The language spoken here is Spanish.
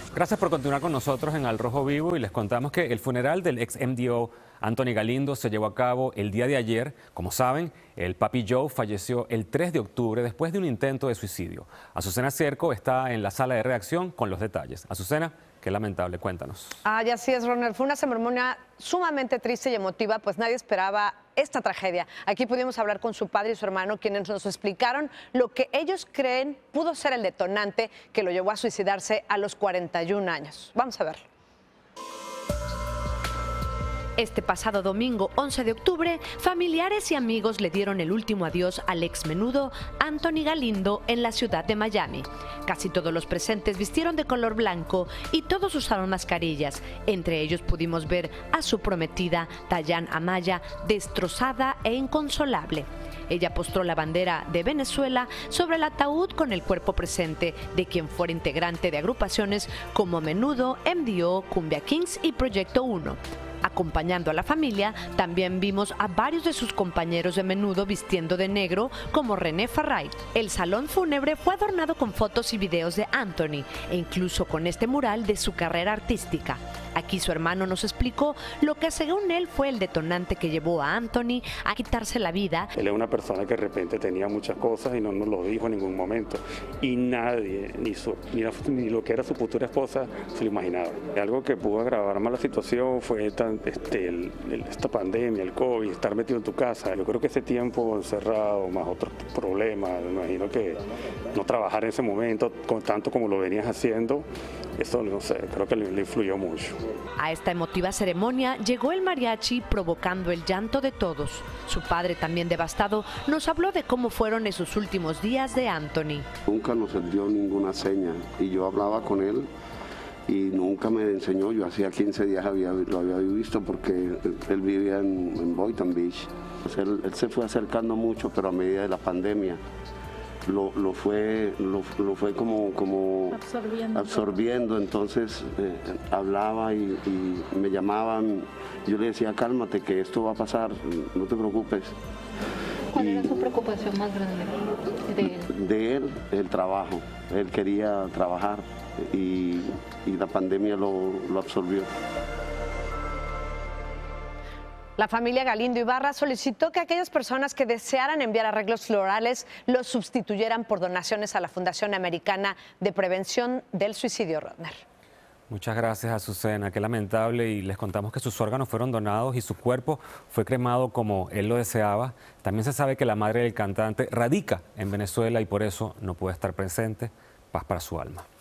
Gracias por continuar con nosotros en Al Rojo Vivo y les contamos que el funeral del ex MDO Anthony Galindo se llevó a cabo el día de ayer. Como saben, el Papi Joe falleció el 3 de octubre después de un intento de suicidio. Azucena Cierco está en la sala de redacción con los detalles. Azucena, qué lamentable, cuéntanos. Y así es, Ronald. Fue una ceremonia sumamente triste y emotiva, pues nadie esperaba esta tragedia. Aquí pudimos hablar con su padre y su hermano, quienes nos explicaron lo que ellos creen pudo ser el detonante que lo llevó a suicidarse a los 41 años. Vamos a verlo. Este pasado domingo 11 de octubre, familiares y amigos le dieron el último adiós al ex menudo Anthony Galindo en la ciudad de Miami. Casi todos los presentes vistieron de color blanco y todos usaron mascarillas. Entre ellos pudimos ver a su prometida, Dayan Amaya, destrozada e inconsolable. Ella postró la bandera de Venezuela sobre el ataúd con el cuerpo presente de quien fuera integrante de agrupaciones como Menudo, MDO, Cumbia Kings y Proyecto 1. Acompañando a la familia, también vimos a varios de sus compañeros de Menudo vistiendo de negro, como René Farray. El salón fúnebre fue adornado con fotos y videos de Anthony, e incluso con este mural de su carrera artística. Aquí su hermano nos explicó lo que según él fue el detonante que llevó a Anthony a quitarse la vida. Él es una persona que de repente tenía muchas cosas y no nos lo dijo en ningún momento. Y nadie, ni lo que era su futura esposa, se lo imaginaba. Algo que pudo agravar más la situación fue esta pandemia, el COVID, estar metido en tu casa. Yo creo que ese tiempo encerrado, más otros problemas, me imagino que no trabajar en ese momento tanto como lo venías haciendo, eso no sé, creo que le influyó mucho. A esta emotiva ceremonia llegó el mariachi provocando el llanto de todos. Su padre, también devastado, nos habló de cómo fueron esos últimos días de Anthony. Nunca nos dio ninguna seña y yo hablaba con él y nunca me enseñó. Yo hacía 15 días lo había visto porque él vivía en Boynton Beach. Pues él se fue acercando mucho, pero a medida de la pandemia lo fue como absorbiendo. Entonces hablaba y me llamaban. Yo le decía, cálmate, que esto va a pasar, no te preocupes. ¿Cuál era su preocupación más grande de él? De él, el trabajo. Él quería trabajar y la pandemia lo absorbió. La familia Galindo Ibarra solicitó que aquellas personas que desearan enviar arreglos florales los sustituyeran por donaciones a la Fundación Americana de Prevención del Suicidio, Rodner. Muchas gracias, Azucena. Qué lamentable, y les contamos que sus órganos fueron donados y su cuerpo fue cremado como él lo deseaba. También se sabe que la madre del cantante radica en Venezuela y por eso no puede estar presente. Paz para su alma.